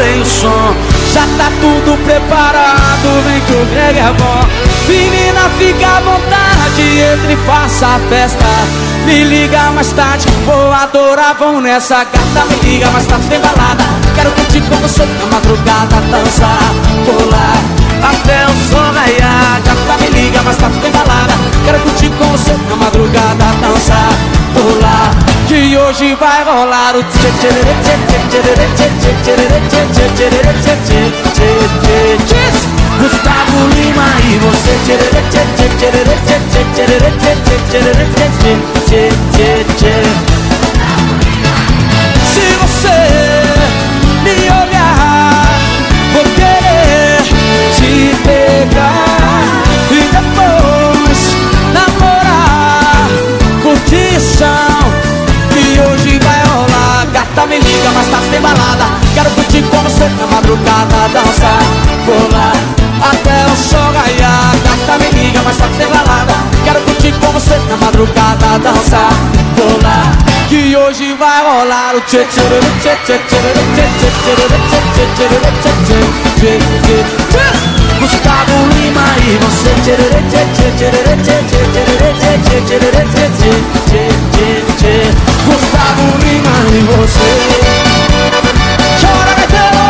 regulei o som. Já tá tudo preparado, vem que o Greg é bom. Menina, fica à vontade, entre e faça a festa. Me liga mais tarde, vou adorar, vão nessa gata. Me liga mais tarde, tem balada. Quero curtir com você na madrugada, dançar, pular até o sol raiar. Gata, me liga mais tarde, tem balada. Quero curtir com você na madrugada, dançar, pular, que hoje vai rolar o tchê tchê tchê tchê tchê tchê tchê tchê tchê. Gustavo Lima e você tchê tchê tchê tchê tchê tchê tchê tchê tchê tchê. Se você me olhar, vou querer te pegar e depois namorar. Curtição que hoje vai rolar. Gata, me liga, mas tá sem balada. Quero curtir com você na madrugada, dançar, pular até o sol raiar. Gata, me liga, mas tá sem balada. Quero curtir com você na madrugada, dançar, pular, que hoje vai rolar o tchê tchê tchê tchê tchê tchê tchê tchê tchê. Gustavo Lima e você tchê tchê tchê tchê tchê tchê tchê tchê tchê. Gustavo Lima e você. Chora, Gaiteiro!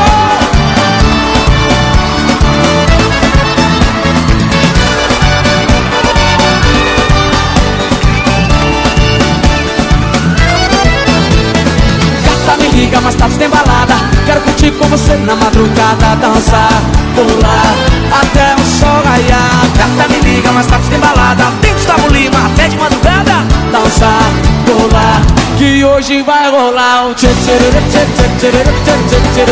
Liga, mas tarde tem balada. Quero curtir com você na madrugada, dançar, pular até o sol raiar. Gata, me liga, mas tarde tem balada. Tem Gustavo Lima até de madrugada, dançar, pular, que hoje vai rolar o tchê tchê tchê tchê tchê tchê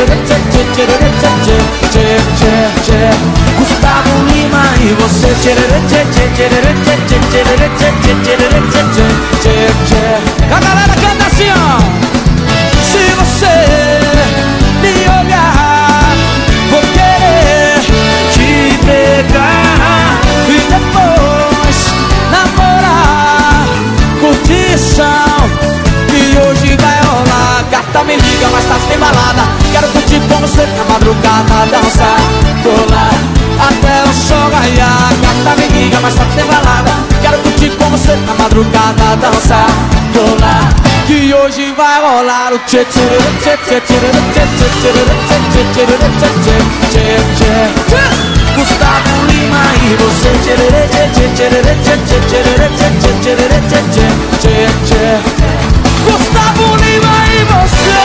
tchê tchê tchê. Gustavo Lima e você tchê tchê tchê tchê tchê tchê tchê tchê. A galera canta assim, ó. Se você me olhar, vou querer te pegar e depois namorar. Curtição que hoje vai rolar. Gata, me liga, mas tá sem balada. Quero curtir com você na madrugada, dançar, pular até o sol raiar. Gata, me liga, mas tá sem balada. Quero curtir com você na madrugada, dançar, pular, que hoje vai rolar o tchê tchê tchê tchê tchê tchê tchê tchê tchê. Gustavo Lima e você tchê tchê tchê tchê tchê tchê tchê. Gustavo Lima e você.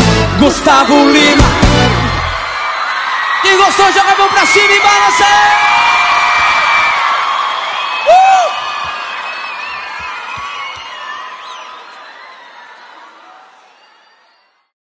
Gustavo Lima. Quem gostou, joga a mão pra cima e balança.